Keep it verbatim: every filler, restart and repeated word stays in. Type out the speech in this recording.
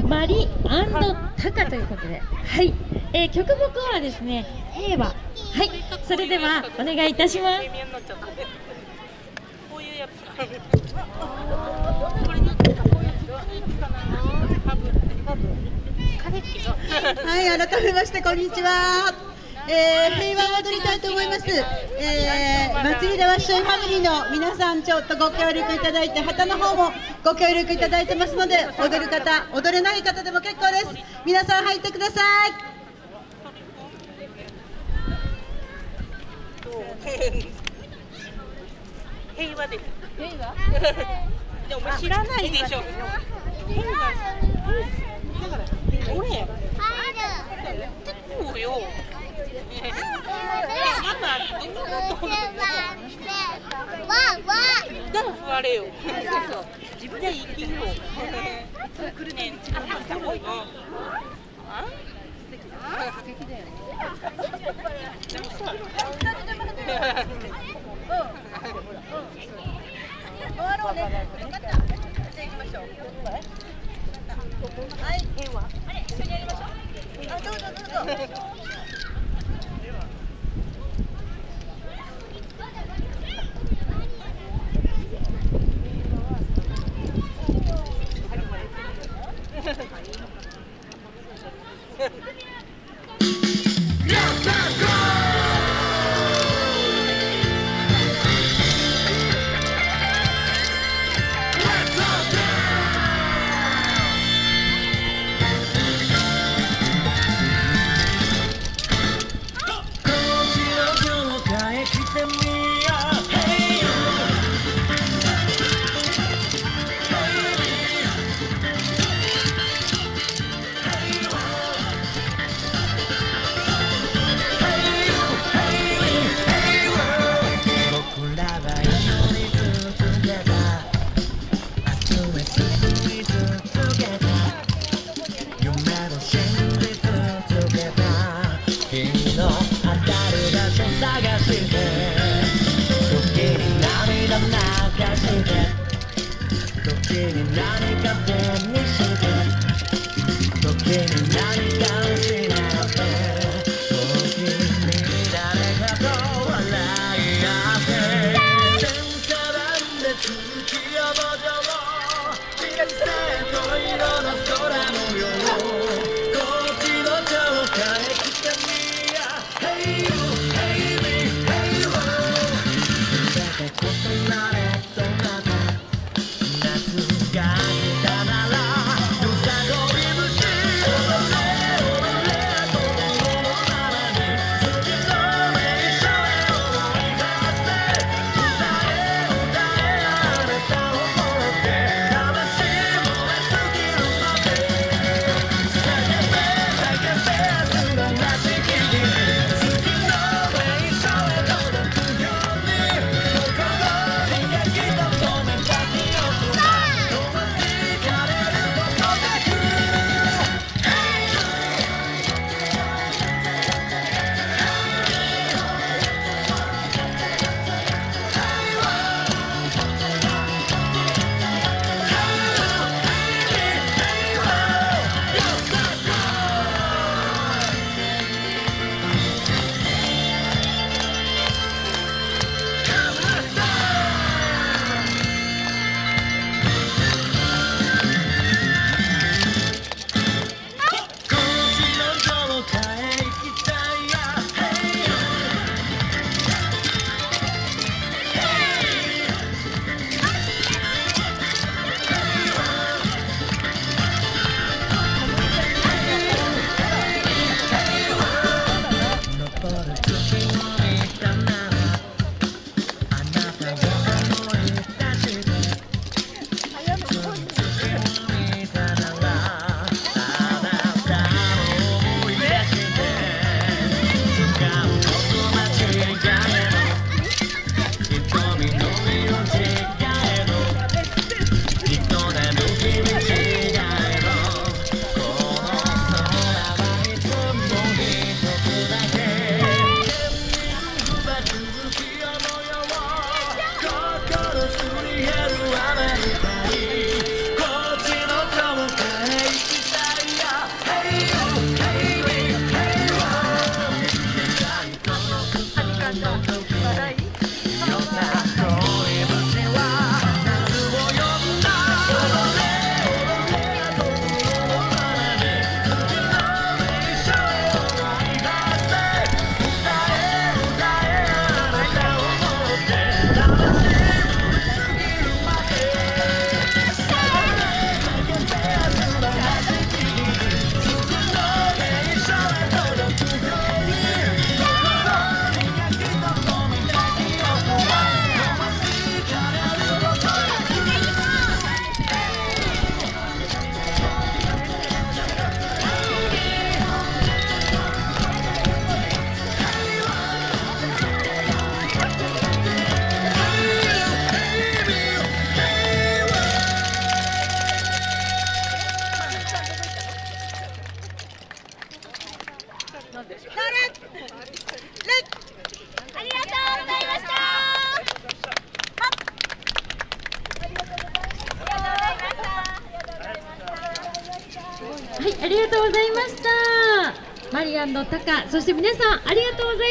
マリタカということで、はい、えー、曲目はですね、平和。はい、それではお願いいたします。 はい、改めましてこんにちは。えー、平和を踊りたいと思います。えー、祭りでわっしょいファミリーの皆さんちょっとご協力いただいて、旗の方もご協力いただいてますので、踊る方、踊れない方でも結構です。皆さん入ってください。 平和です。平和？でも知らないでしょ。平和。俺。入る。そうよ。座れよ。自分で生きよう。来るね。あ？素敵だよね。終わろうね。分かった。じゃあ行きましょう。はい。平和。あれ、一緒にやりましょう。あ、どうぞどうぞ。 夏が来たならよさこい節を踊れありがとうございました。はい、ありがとうございました。マリアンのタカ、そして皆さんありがとうございました。